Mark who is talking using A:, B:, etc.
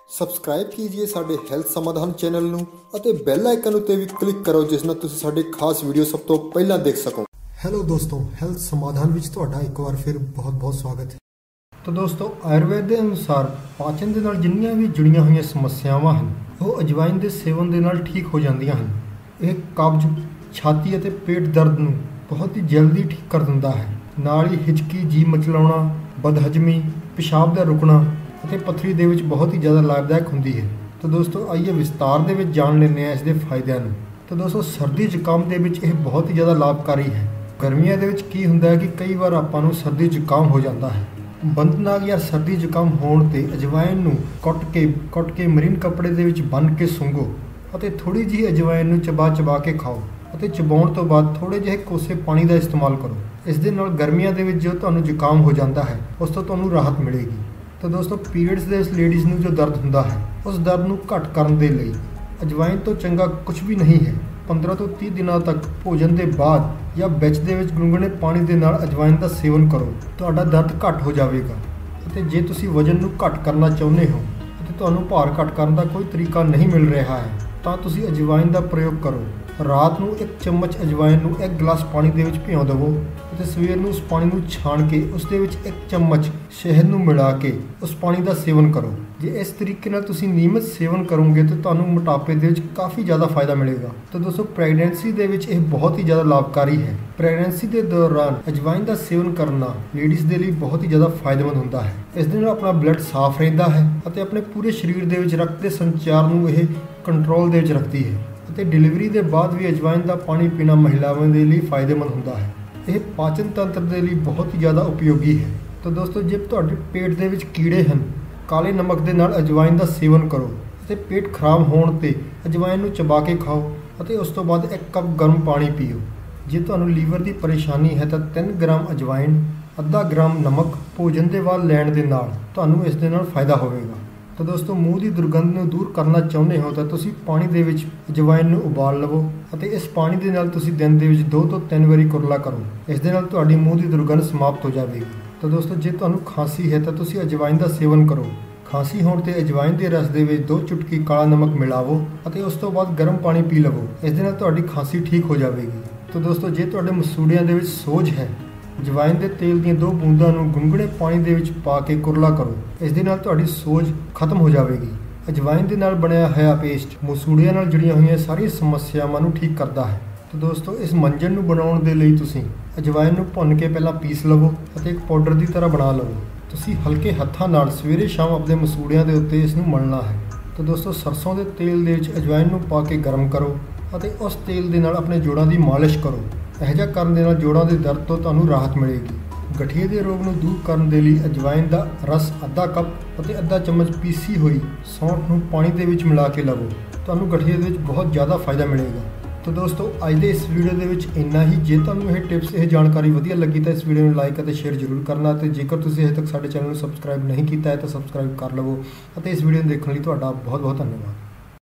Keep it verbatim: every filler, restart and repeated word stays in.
A: Subscribe कीजिए साडे health ਸਮਾਧਾਨ ਚੈਨਲ ਨੂੰ ਅਤੇ ਬੈਲ ਆਈਕਨ ਉੱਤੇ ਵੀ ਕਲਿੱਕ ਕਰੋ ਜਿਸ ਨਾਲ ਤੁਸੀਂ ਸਾਡੇ ਖਾਸ ਵੀਡੀਓ ਸਭ ਤੋਂ ਪਹਿਲਾਂ ਦੇਖ ਸਕੋ।
B: ਹੈਲੋ ਦੋਸਤੋ, ਹੈਲਥ ਸਮਾਧਾਨ ਵਿੱਚ ਤੁਹਾਡਾ ਇੱਕ ਵਾਰ ਫਿਰ ਬਹੁਤ-ਬਹੁਤ ਸਵਾਗਤ ਹੈ। ਤਾਂ ਦੋਸਤੋ, ਆਯੁਰਵੇਦ ਦੇ ਅਨੁਸਾਰ ਪਾਚਨ ਦੇ ਨਾਲ ਜਿੰਨੀਆਂ ਵੀ ਜੁੜੀਆਂ ਹੋਈਆਂ ਸਮੱਸਿਆਵਾਂ ਹਨ ਉਹ ਅਜਵਾਇਨ ਦੇ ਸੇਵਨ ਦੇ ਨਾਲ ਠੀਕ ਹੋ ਜਾਂਦੀਆਂ ਹਨ। ਇਹ ਕਬਜ਼, ਛਾਤੀ ਅਤੇ ਪੇਟ ਦਰਦ ਨੂੰ ਬਹੁਤ ਹੀ ਜਲਦੀ ਠੀਕ ਕਰ ਦਿੰਦਾ ਹੈ। ਨਾਲ ਹੀ ਹਿਚਕੀ, ਜੀ ਮਚਲਾਉਣਾ, ਬਦਹਜ਼ਮੀ, ਪਿਸ਼ਾਬ ਦਾ ਰੁਕਣਾ ਅਤੇ ਪੱਥਰੀ ਦੇ ਵਿੱਚ ਬਹੁਤ ਹੀ ਜ਼ਿਆਦਾ ਲਾਭਦਾਇਕ ਹੁੰਦੀ ਹੈ। ਤਾਂ ਦੋਸਤੋ, ਆਈਏ ਵਿਸਤਾਰ ਦੇ ਵਿੱਚ ਜਾਣ ਲੈਂਦੇ ਹਾਂ ਇਸ ਦੇ ਫਾਇਦਿਆਂ ਨੂੰ। ਤਾਂ ਦੋਸਤੋ, ਸਰਦੀ ਜ਼ੁਕਾਮ ਦੇ ਵਿੱਚ ਇਹ ਬਹੁਤ ਹੀ ਜ਼ਿਆਦਾ ਲਾਭਕਾਰੀ ਹੈ। ਗਰਮੀਆਂ ਦੇ ਵਿੱਚ ਕੀ ਹੁੰਦਾ ਹੈ ਕਿ ਕਈ ਵਾਰ ਆਪਾਂ ਨੂੰ ਸਰਦੀ ਜ਼ੁਕਾਮ ਹੋ ਜਾਂਦਾ ਹੈ। ਬੰਦਨਾਗ ਜਾਂ ਸਰਦੀ ਜ਼ੁਕਾਮ ਹੋਣ 'ਤੇ ਅਜਵਾਇਨ ਨੂੰ ਕੁੱਟ ਕੇ ਕੁੱਟ ਕੇ ਮਰੀਨ ਕੱਪੜੇ ਦੇ ਵਿੱਚ ਬੰਨ੍ਹ ਕੇ ਸੁੰਘੋ ਅਤੇ ਥੋੜ੍ਹੀ ਜਿਹੀ ਅਜਵਾਇਨ ਨੂੰ ਚਬਾ ਚਬਾ ਕੇ ਖਾਓ ਅਤੇ ਚਬਾਉਣ ਤੋਂ ਬਾਅਦ ਥੋੜ੍ਹੇ ਜਿਹੇ ਕੋਸੇ ਪਾਣੀ ਦਾ ਇਸਤੇਮਾਲ ਕਰੋ। ਇਸ ਦੇ ਨਾਲ ਗਰਮੀਆਂ ਦੇ ਵਿੱਚ ਜੋ ਤੁਹਾਨੂੰ ਜ਼ੁਕਾਮ ਹੋ ਜਾਂਦਾ ਹੈ ਉਸ ਤੋਂ ਤੁਹਾਨੂੰ ਰਾਹਤ ਮਿਲੇਗੀ। ਤਾਂ ਦੋਸਤੋ, ਪੀਰੀਅਡਸ ਦੇ ਇਸ ਲੇਡੀਜ਼ ਨੂੰ ਜੋ ਦਰਦ ਹੁੰਦਾ ਹੈ ਉਸ ਦਰਦ ਨੂੰ ਘੱਟ ਕਰਨ ਦੇ ਲਈ ਅਜਵਾਇਨ ਤੋਂ ਚੰਗਾ ਕੁਝ ਵੀ ਨਹੀਂ ਹੈ। ਪੰਦਰਾਂ ਤੋਂ ਤੀਹ ਦਿਨਾਂ ਤੱਕ ਭੋਜਨ ਦੇ ਬਾਅਦ ਜਾਂ ਵਿੱਚ ਦੇ ਵਿੱਚ ਗੁਨਗੁਨੇ ਪਾਣੀ ਦੇ ਨਾਲ ਅਜਵਾਇਨ ਦਾ ਸੇਵਨ ਕਰੋ, ਤੁਹਾਡਾ ਦਰਦ ਘੱਟ ਹੋ ਜਾਵੇਗਾ। ਅਤੇ ਜੇ ਤੁਸੀਂ ਵਜ਼ਨ ਨੂੰ ਘੱਟ ਕਰਨਾ ਚਾਹੁੰਦੇ ਹੋ ਅਤੇ ਤੁਹਾਨੂੰ ਭਾਰ ਘੱਟ ਕਰਨ ਦਾ ਕੋਈ ਤਰੀਕਾ ਨਹੀਂ ਮਿਲ ਰਿਹਾ ਹੈ ਤਾਂ ਤੁਸੀਂ ਅਜਵਾਇਨ ਦਾ ਪ੍ਰਯੋਗ ਕਰੋ। ਰਾਤ ਨੂੰ ਇੱਕ ਚਮਚ ਅਜਵਾਇਨ ਨੂੰ ਇੱਕ ਗਲਾਸ ਪਾਣੀ ਦੇ ਵਿੱਚ ਭਿਉਂ ਦੇਵੋ ਅਤੇ ਸਵੇਰ ਨੂੰ ਉਸ ਪਾਣੀ ਨੂੰ ਛਾਣ ਕੇ ਉਸ ਦੇ ਵਿੱਚ ਇੱਕ ਚਮਚ ਸ਼ਹਿਦ ਨੂੰ ਮਿਲਾ ਕੇ ਉਸ ਪਾਣੀ ਦਾ ਸੇਵਨ ਕਰੋ। ਜੇ ਇਸ ਤਰੀਕੇ ਨਾਲ ਤੁਸੀਂ ਨਿਯਮਿਤ ਸੇਵਨ ਕਰੋਗੇ ਤਾਂ ਤੁਹਾਨੂੰ ਮੋਟਾਪੇ ਦੇ ਵਿੱਚ ਕਾਫੀ ਜ਼ਿਆਦਾ ਫਾਇਦਾ ਮਿਲੇਗਾ। ਤਾਂ ਦੋਸਤੋ, ਪ੍ਰੈਗਨੈਂਸੀ ਦੇ ਵਿੱਚ ਇਹ ਬਹੁਤ ਹੀ ਜ਼ਿਆਦਾ ਲਾਭਕਾਰੀ ਹੈ। ਪ੍ਰੈਗਨੈਂਸੀ ਦੇ ਦੌਰਾਨ ਅਜਵਾਇਨ ਦਾ ਸੇਵਨ ਕਰਨਾ ਲੇਡੀਜ਼ ਦੇ ਲਈ ਬਹੁਤ ਹੀ ਜ਼ਿਆਦਾ ਫਾਇਦੇਮੰਦ ਹੁੰਦਾ ਹੈ। ਇਸ ਦੇ ਨਾਲ ਆਪਣਾ ਬਲੱਡ ਸਾਫ਼ ਰਹਿੰਦਾ ਹੈ ਅਤੇ ਆਪਣੇ ਪੂਰੇ ਸਰੀਰ ਦੇ ਵਿੱਚ ਰਕਤ ਦੇ ਸੰਚਾਰ ਨੂੰ ਇਹ ਕੰਟਰੋਲ ਦੇ ਵਿੱਚ ਰੱਖਦੀ ਹੈ। ਅਤੇ ਡਿਲੀਵਰੀ ਦੇ ਬਾਅਦ ਵੀ ਅਜਵਾਇਨ ਦਾ ਪਾਣੀ ਪੀਣਾ ਮਹਿਲਾਵਾਂ ਦੇ ਲਈ ਫਾਇਦੇਮੰਦ ਹੁੰਦਾ ਹੈ। ਇਹ ਪਾਚਨ ਤੰਤਰ ਦੇ ਲਈ ਬਹੁਤ ਹੀ ਜ਼ਿਆਦਾ ਉਪਯੋਗੀ ਹੈ। ਤਾਂ ਦੋਸਤੋ, ਜੇ ਤੁਹਾਡੇ ਪੇਟ ਦੇ ਵਿੱਚ ਕੀੜੇ ਹਨ, ਕਾਲੇ ਨਮਕ ਦੇ ਨਾਲ ਅਜਵਾਇਨ ਦਾ ਸੇਵਨ ਕਰੋ ਅਤੇ ਪੇਟ ਖਰਾਬ ਹੋਣ 'ਤੇ ਅਜਵਾਇਨ ਨੂੰ ਚਬਾ ਕੇ ਖਾਓ ਅਤੇ ਉਸ ਤੋਂ ਬਾਅਦ ਇੱਕ ਕੱਪ ਗਰਮ ਪਾਣੀ ਪੀਓ। ਜੇ ਤੁਹਾਨੂੰ ਲੀਵਰ ਦੀ ਪਰੇਸ਼ਾਨੀ ਹੈ ਤਾਂ ਤਿੰਨ ਗ੍ਰਾਮ ਅਜਵਾਇਨ, ਅੱਧਾ ਗ੍ਰਾਮ ਨਮਕ ਭੋਜਨ ਦੇ ਬਾਅਦ ਲੈਣ ਦੇ ਨਾਲ ਤੁਹਾਨੂੰ ਇਸ ਦੇ ਨਾਲ ਫਾਇਦਾ ਹੋਵੇਗਾ। ਤਾਂ ਦੋਸਤੋ, ਮੂੰਹ ਦੀ ਦੁਰਗੰਧ ਨੂੰ ਦੂਰ ਕਰਨਾ ਚਾਹੁੰਦੇ ਹੋ ਤਾਂ ਤੁਸੀਂ ਪਾਣੀ ਦੇ ਵਿੱਚ ਅਜਵਾਇਨ ਨੂੰ ਉਬਾਲ ਲਵੋ ਅਤੇ ਇਸ ਪਾਣੀ ਦੇ ਨਾਲ ਤੁਸੀਂ ਦਿਨ ਦੇ ਵਿੱਚ ਦੋ ਤੋਂ ਤਿੰਨ ਵਾਰੀ ਕੁਰਲਾ ਕਰੋ। ਇਸ ਦੇ ਨਾਲ ਤੁਹਾਡੀ ਮੂੰਹ ਦੀ ਦੁਰਗੰਧ ਸਮਾਪਤ ਹੋ ਜਾਵੇਗੀ। ਤਾਂ ਦੋਸਤੋ, ਜੇ ਤੁਹਾਨੂੰ ਖਾਂਸੀ ਹੈ ਤਾਂ ਤੁਸੀਂ ਅਜਵਾਇਨ ਦਾ ਸੇਵਨ ਕਰੋ। ਖਾਂਸੀ ਹੋਣ 'ਤੇ ਅਜਵਾਇਨ ਦੇ ਰਸ ਦੇ ਵਿੱਚ ਦੋ ਚੁਟਕੀ ਕਾਲਾ ਨਮਕ ਮਿਲਾਵੋ ਅਤੇ ਉਸ ਤੋਂ ਬਾਅਦ ਗਰਮ ਪਾਣੀ ਪੀ ਲਵੋ। ਇਸ ਦੇ ਨਾਲ ਤੁਹਾਡੀ ਖਾਂਸੀ ਠੀਕ ਹੋ ਜਾਵੇਗੀ। ਤਾਂ ਦੋਸਤੋ, ਜੇ ਤੁਹਾਡੇ ਮਸੂੜਿਆਂ ਦੇ ਵਿੱਚ ਸੋਜ ਹੈ, ਅਜਵਾਇਨ ਦੇ ਤੇਲ ਦੀਆਂ ਦੋ ਬੂੰਦਾਂ ਨੂੰ ਗੁਨਗੁਨੇ ਪਾਣੀ ਦੇ ਵਿੱਚ ਪਾ ਕੇ ਕੁਰਲਾ ਕਰੋ। ਇਸ ਦੇ ਨਾਲ ਤੁਹਾਡੀ ਸੋਜ ਖਤਮ ਹੋ ਜਾਵੇਗੀ। ਅਜਵਾਇਨ ਦੇ ਨਾਲ ਬਣਿਆ ਹੋਇਆ ਪੇਸਟ ਮਸੂੜਿਆਂ ਨਾਲ ਜੁੜੀਆਂ ਹੋਈਆਂ ਸਾਰੀਆਂ ਸਮੱਸਿਆਵਾਂ ਨੂੰ ਠੀਕ ਕਰਦਾ ਹੈ। ਤਾਂ ਦੋਸਤੋ, ਇਸ ਮੰਜਨ ਨੂੰ ਬਣਾਉਣ ਦੇ ਲਈ ਤੁਸੀਂ ਅਜਵਾਇਨ ਨੂੰ ਭੁੰਨ ਕੇ ਪਹਿਲਾਂ ਪੀਸ ਲਵੋ ਅਤੇ ਇੱਕ ਪਾਊਡਰ ਦੀ ਤਰ੍ਹਾਂ ਬਣਾ ਲਵੋ। ਤੁਸੀਂ ਹਲਕੇ ਹੱਥਾਂ ਨਾਲ ਸਵੇਰੇ ਸ਼ਾਮ ਆਪਣੇ ਮਸੂੜਿਆਂ ਦੇ ਉੱਤੇ ਇਸ ਨੂੰ ਮਲਣਾ ਹੈ। ਤਾਂ ਦੋਸਤੋ, ਸਰਸੋਂ ਦੇ ਤੇਲ ਦੇ ਵਿੱਚ ਅਜਵਾਇਨ ਨੂੰ ਪਾ ਕੇ ਗਰਮ ਕਰੋ ਅਤੇ ਉਸ ਤੇਲ ਦੇ ਨਾਲ ਆਪਣੇ ਜੋੜਾਂ ਦੀ ਮਾਲਿਸ਼ ਕਰੋ। ਇਹ ਜਿਹਾ ਕਰਨ ਦੇ ਨਾਲ ਜੋੜਾਂ ਦੇ ਦਰਦ ਤੋਂ ਤੁਹਾਨੂੰ ਰਾਹਤ ਮਿਲੇਗੀ। ਗਠੀਏ ਦੇ ਰੋਗ ਨੂੰ ਦੂਰ ਕਰਨ ਦੇ ਲਈ ਅਜਵਾਇਨ ਦਾ ਰਸ ਅੱਧਾ ਕੱਪ ਅਤੇ ਅੱਧਾ ਚਮਚ ਪੀਸੀ ਹੋਈ ਸੌਂਠ ਨੂੰ ਪਾਣੀ ਦੇ ਵਿੱਚ ਮਿਲਾ ਕੇ ਲਵੋ। ਤੁਹਾਨੂੰ ਗਠੀਏ ਦੇ ਵਿੱਚ ਬਹੁਤ ਜ਼ਿਆਦਾ ਫਾਇਦਾ ਮਿਲੇਗਾ। ਤਾਂ ਦੋਸਤੋ, ਅੱਜ ਦੇ ਇਸ ਵੀਡੀਓ ਦੇ ਵਿੱਚ ਇੰਨਾ ਹੀ। ਜੇ ਤੁਹਾਨੂੰ ਇਹ ਟਿਪਸ, ਇਹ ਜਾਣਕਾਰੀ ਵਧੀਆ ਲੱਗੀ ਤਾਂ ਇਸ ਵੀਡੀਓ ਨੂੰ ਲਾਈਕ ਅਤੇ ਸ਼ੇਅਰ ਜ਼ਰੂਰ ਕਰਨਾ ਅਤੇ ਜੇਕਰ ਤੁਸੀਂ ਅਜੇ ਤੱਕ ਸਾਡੇ ਚੈਨਲ ਨੂੰ ਸਬਸਕ੍ਰਾਈਬ ਨਹੀਂ ਕੀਤਾ ਹੈ ਤਾਂ ਸਬਸਕ੍ਰਾਈਬ ਕਰ ਲਵੋ। ਅਤੇ ਇਸ ਵੀਡੀਓ ਨੂੰ ਦੇਖਣ ਲਈ ਤੁਹਾਡਾ ਬਹੁਤ ਬਹੁਤ ਧੰਨਵਾਦ।